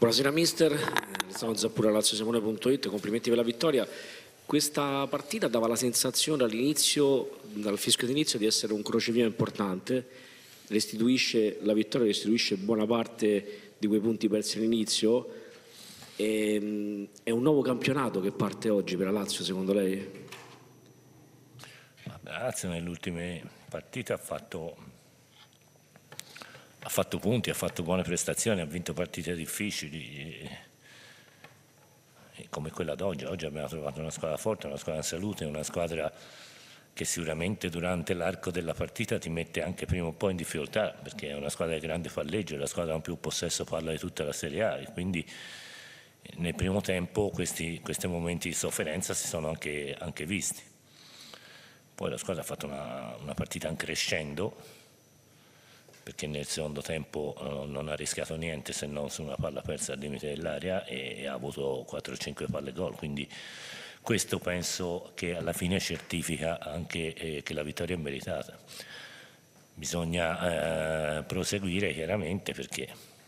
Buonasera mister, Alessandro Zappura, LazioSimone.it, complimenti per la vittoria. Questa partita dava la sensazione all'inizio, dal fischio d'inizio, di essere un crocevia importante, la vittoria restituisce buona parte di quei punti persi all'inizio. È un nuovo campionato che parte oggi per la Lazio, secondo lei? La Lazio nelle ultime partite ha fatto punti, ha fatto buone prestazioni, ha vinto partite difficili come quella d'oggi. Oggi abbiamo trovato una squadra forte, una squadra in salute, una squadra che sicuramente durante l'arco della partita ti mette anche prima o poi in difficoltà, perché è una squadra di grande palleggio, è la squadra con più possesso palla di tutta la Serie A, e quindi nel primo tempo questi momenti di sofferenza si sono anche visti. Poi la squadra ha fatto una partita in crescendo, perché nel secondo tempo non ha rischiato niente se non su una palla persa al limite dell'area e ha avuto 4-5 palle gol, quindi questo penso che alla fine certifica anche che la vittoria è meritata. Bisogna proseguire chiaramente, perché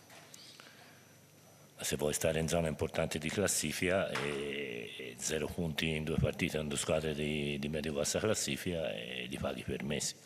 se vuoi stare in zona importante di classifica, e 0 punti in 2 partite con 2 squadre di medio-bassa classifica, e li paghi per mesi.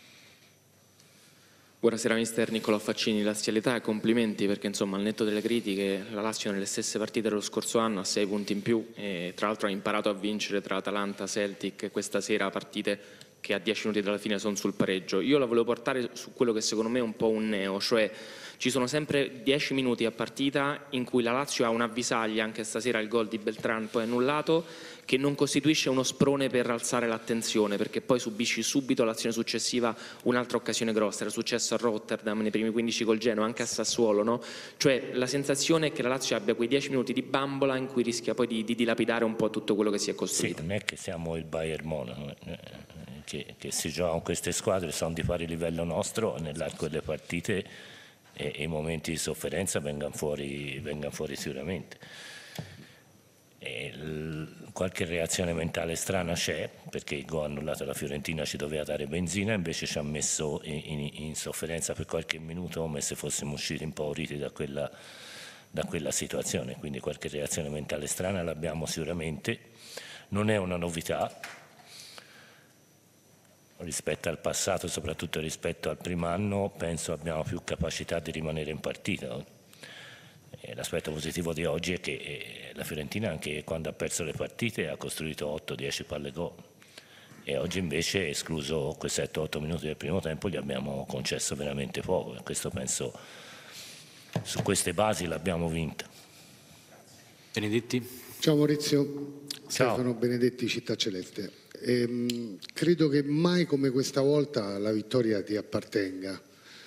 Buonasera mister, Niccolò Faccini, Lazialità, e complimenti, perché insomma al netto delle critiche la Lazio nelle stesse partite dello scorso anno ha 6 punti in più e tra l'altro ha imparato a vincere tra Atalanta, Celtic, questa sera partite che a 10 minuti dalla fine sono sul pareggio. Io la volevo portare su quello che secondo me è un po' un neo, cioè ci sono sempre 10 minuti a partita in cui la Lazio ha un'avvisaglia, anche stasera il gol di Beltran poi annullato, che non costituisce uno sprone per alzare l'attenzione, perché poi subisci subito l'azione successiva un'altra occasione grossa. Era successo a Rotterdam nei primi 15 col Genoa, anche a Sassuolo, no? Cioè la sensazione è che la Lazio abbia quei 10 minuti di bambola in cui rischia poi di dilapidare un po' tutto quello che si è costruito. Sì, non è che siamo il Bayern Monaco, che si gioca con queste squadre, sono di pari livello nostro, nell'arco delle partite e i momenti di sofferenza vengano fuori sicuramente. Qualche reazione mentale strana c'è, perché il gol annullato alla Fiorentina ci doveva dare benzina, invece ci ha messo in sofferenza per qualche minuto, come se fossimo usciti impauriti da quella situazione, quindi qualche reazione mentale strana l'abbiamo sicuramente. Non è una novità rispetto al passato, soprattutto rispetto al primo anno. Penso abbiamo più capacità di rimanere in partita. L'aspetto positivo di oggi è che la Fiorentina, anche quando ha perso le partite, ha costruito 8-10 palle gol, e oggi invece, escluso quei 7-8 minuti del primo tempo, gli abbiamo concesso veramente poco, e questo penso, su queste basi l'abbiamo vinta. Benedetti. Ciao Maurizio. Ciao. Stefano Benedetti, Città Celeste. Credo che mai come questa volta la vittoria ti appartenga.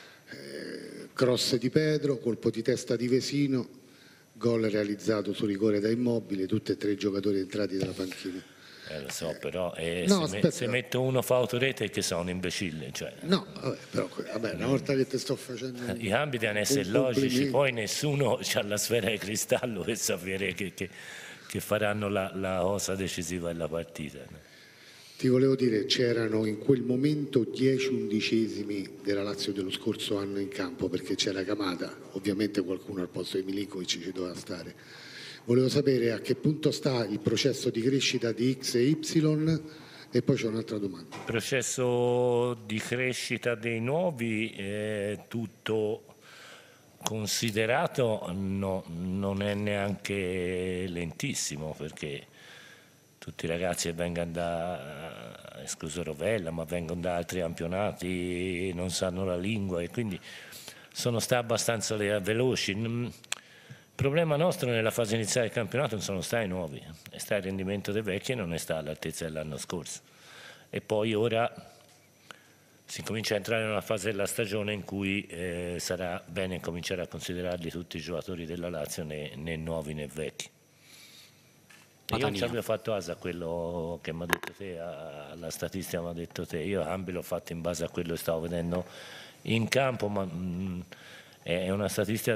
Cross di Pedro, colpo di testa di Vesino, gol realizzato su rigore da Immobile, tutti e 3 i giocatori entrati dalla panchina. Lo so, però No, se metto uno fa autorete, che sono un imbecille. Cioè, no, però una volta che ti sto facendo... I cambi devono essere logici, poi nessuno ha la sfera di cristallo per sapere che faranno la cosa decisiva della partita. Ti volevo dire, c'erano in quel momento 10 undicesimi della Lazio dello scorso anno in campo, perché c'era Camada, ovviamente qualcuno al posto di Milinkovic ci doveva stare. Volevo sapere a che punto sta il processo di crescita di X e Y, e poi c'è un'altra domanda. Il processo di crescita dei nuovi è tutto considerato, non è neanche lentissimo, perché tutti i ragazzi che vengono escluso Rovella, ma vengono da altri campionati, non sanno la lingua, e quindi sono stati abbastanza veloci. Il problema nostro nella fase iniziale del campionato non sono stati nuovi, è stato il rendimento dei vecchi e non è stato all'altezza dell'anno scorso. E poi ora si comincia a entrare in una fase della stagione in cui sarà bene cominciare a considerarli tutti i giocatori della Lazio, né nuovi né vecchi. Io non ci avevo fatto caso a quello che mi ha detto te, alla statistica mi ha detto te. Io Cambi l'ho fatto in base a quello che stavo vedendo in campo, ma è una statistica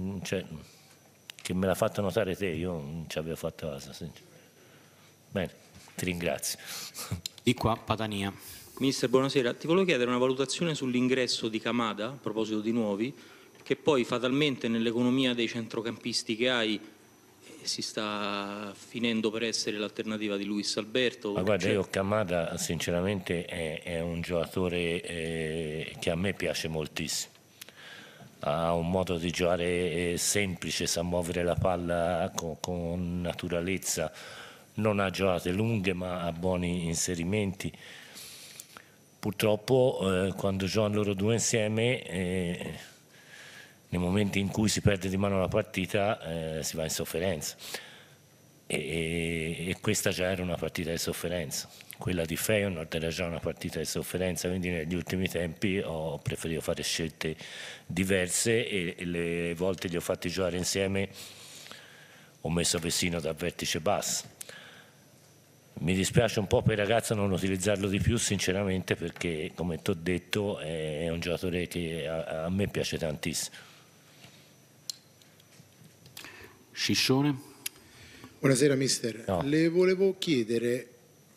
che me l'ha fatto notare te, io non ci avevo fatto caso. Bene, ti ringrazio. Di qua, Padania. Mister, buonasera. Ti volevo chiedere una valutazione sull'ingresso di Camada, a proposito di nuovi, che poi fatalmente nell'economia dei centrocampisti che hai si sta finendo per essere l'alternativa di Luis Alberto. Ma guarda, io Kamada sinceramente è un giocatore che a me piace moltissimo. Ha un modo di giocare semplice, sa muovere la palla con naturalezza, non ha giocate lunghe ma ha buoni inserimenti. Purtroppo quando giocano loro due insieme, nei momenti in cui si perde di mano la partita si va in sofferenza. E questa già era una partita di sofferenza. Quella di Feyenoord era già una partita di sofferenza, quindi negli ultimi tempi ho preferito fare scelte diverse e le volte li ho fatti giocare insieme ho messo Vecino da vertice basso. Mi dispiace un po' per il ragazzo non utilizzarlo di più sinceramente, perché come ti ho detto è un giocatore che a me piace tantissimo. Sciscione. Buonasera mister, No. le volevo chiedere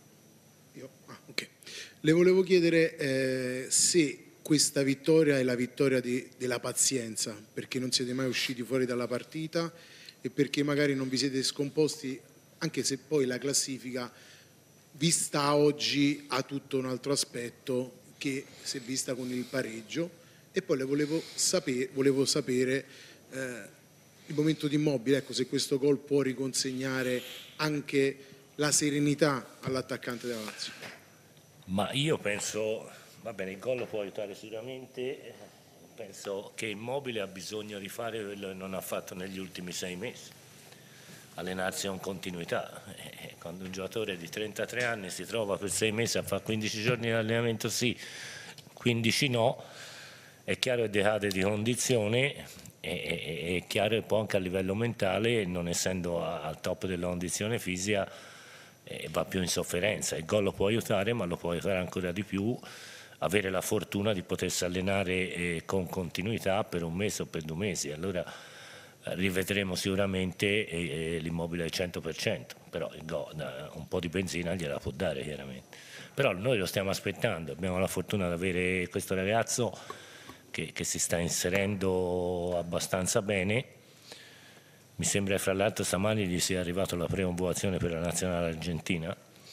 se questa vittoria è la vittoria della pazienza, perché non siete mai usciti fuori dalla partita e perché magari non vi siete scomposti, anche se poi la classifica vista oggi ha tutto un altro aspetto che se vista con il pareggio. E poi le volevo sapere il momento di Immobile, ecco, se questo gol può riconsegnare anche la serenità all'attaccante della Lazio. Ma io penso, va bene, il gol lo può aiutare sicuramente, penso che Immobile ha bisogno di fare quello che non ha fatto negli ultimi 6 mesi, allenarsi con continuità. Quando un giocatore di 33 anni si trova per 6 mesi a fare 15 giorni di allenamento sì, 15 no, è chiaro che decade di condizione, è chiaro che poi anche a livello mentale, non essendo al top della condizione fisica, va più in sofferenza. Il gol lo può aiutare, ma lo può aiutare ancora di più avere la fortuna di potersi allenare con continuità per 1 mese o per 2 mesi. Allora rivedremo sicuramente l'Immobile al 100%, però il gol, un po' di benzina gliela può dare chiaramente. Però noi lo stiamo aspettando, abbiamo la fortuna di avere questo ragazzo che si sta inserendo abbastanza bene. Mi sembra che fra l'altro stamani gli sia arrivata la preconvocazione per la nazionale argentina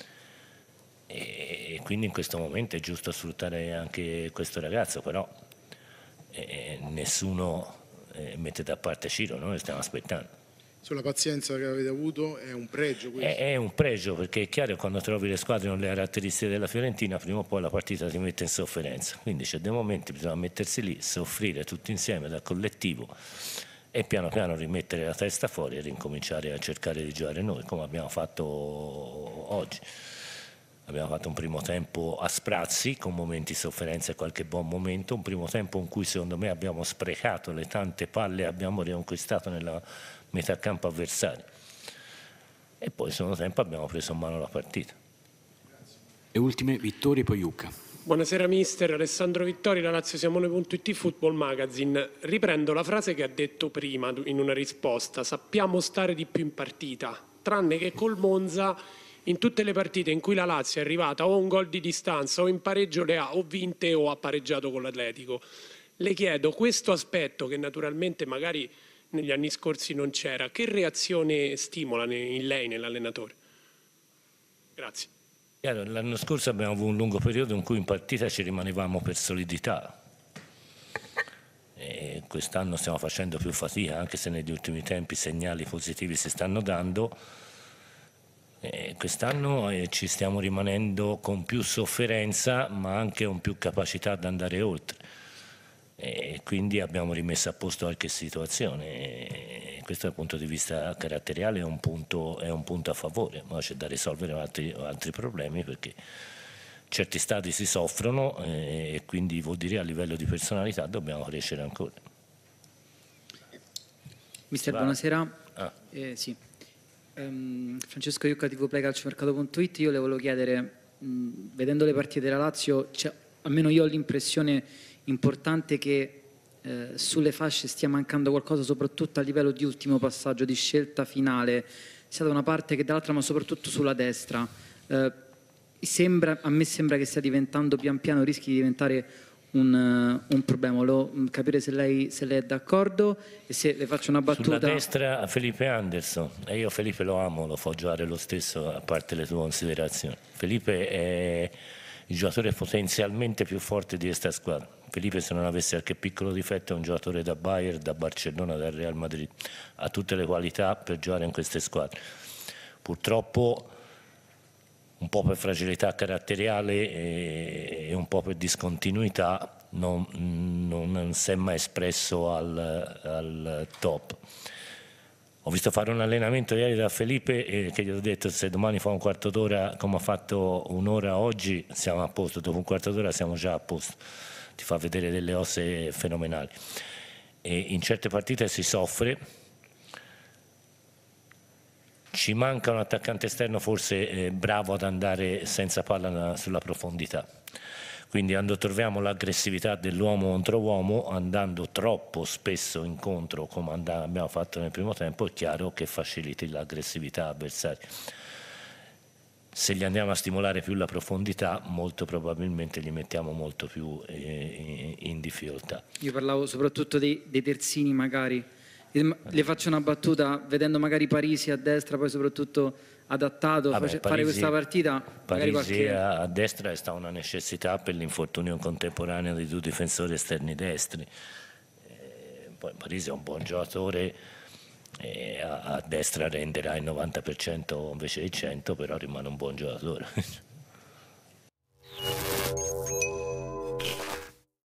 e quindi in questo momento è giusto sfruttare anche questo ragazzo, però nessuno mette da parte Ciro, noi lo stiamo aspettando. Sulla pazienza che avete avuto è un pregio questo? È un pregio, perché è chiaro che quando trovi le squadre con le caratteristiche della Fiorentina prima o poi la partita ti mette in sofferenza, quindi c'è dei momenti bisogna mettersi lì, soffrire tutti insieme dal collettivo e piano piano rimettere la testa fuori e ricominciare a cercare di giocare noi come abbiamo fatto oggi. Abbiamo fatto un primo tempo a sprazzi con momenti di sofferenza e qualche buon momento, un primo tempo in cui secondo me abbiamo sprecato le tante palle che abbiamo riconquistato nella metà campo avversaria e poi il secondo tempo abbiamo preso in mano la partita. Le ultime, Vittorio e poi Iucca. Buonasera mister, Alessandro Vittori, la LazioSiamone.it Football Magazine. Riprendo la frase che ha detto prima in una risposta: sappiamo stare di più in partita, tranne che col Monza in tutte le partite in cui la Lazio è arrivata o a un gol di distanza o in pareggio le ha o vinte o ha pareggiato con l'Atletico. Le chiedo, questo aspetto che naturalmente magari negli anni scorsi non c'era, che reazione stimola in lei, nell'allenatore? Grazie. L'anno scorso abbiamo avuto un lungo periodo in cui in partita ci rimanevamo per solidità. Quest'anno stiamo facendo più fatica, anche se negli ultimi tempi segnali positivi si stanno dando. Quest'anno ci stiamo rimanendo con più sofferenza, ma anche con più capacità di andare oltre. Quindi abbiamo rimesso a posto qualche situazione. Questo dal punto di vista caratteriale è un punto a favore, ma c'è da risolvere altri problemi, perché certi stati si soffrono e quindi vuol dire a livello di personalità dobbiamo crescere ancora. Mister, buonasera. Sì. Francesco Iucca, tvplaycalciomercato.it. Io le volevo chiedere, vedendo le partite della Lazio, almeno io ho l'impressione importante che sulle fasce stia mancando qualcosa, soprattutto a livello di ultimo passaggio, di scelta finale, sia da una parte che dall'altra, ma soprattutto sulla destra. A me sembra che stia diventando pian piano, rischi di diventare un problema. Volevo capire se lei è d'accordo, e se le faccio una battuta. Sulla destra Felipe Anderson, e io Felipe lo amo, lo fa giocare lo stesso, a parte le tue considerazioni. Felipe è il giocatore potenzialmente più forte di questa squadra. Felipe, se non avesse qualche piccolo difetto, è un giocatore da Bayern, da Barcellona, dal Real Madrid, ha tutte le qualità per giocare in queste squadre. Purtroppo un po' per fragilità caratteriale e un po' per discontinuità non si è mai espresso al top. Ho visto fare un allenamento ieri da Felipe che gli ho detto: se domani fa un quarto d'ora come ha fatto un'ora oggi siamo a posto, dopo un quarto d'ora siamo già a posto. Ti fa vedere delle osse fenomenali. E in certe partite si soffre. Ci manca un attaccante esterno forse bravo ad andare senza palla sulla profondità. Quindi quando troviamo l'aggressività dell'uomo contro uomo, andando troppo spesso incontro come abbiamo fatto nel primo tempo, è chiaro che faciliti l'aggressività avversaria. Se gli andiamo a stimolare più la profondità, molto probabilmente li mettiamo molto più in difficoltà. Io parlavo soprattutto dei terzini magari. Le faccio una battuta, vedendo magari Parisi a destra, poi soprattutto adattato, fare questa partita. Parisi a destra è stata una necessità per l'infortunio contemporaneo di due difensori esterni destri. Poi Parisi è un buon giocatore, a destra renderà il 90% invece del 100%, però rimane un buon giocatore.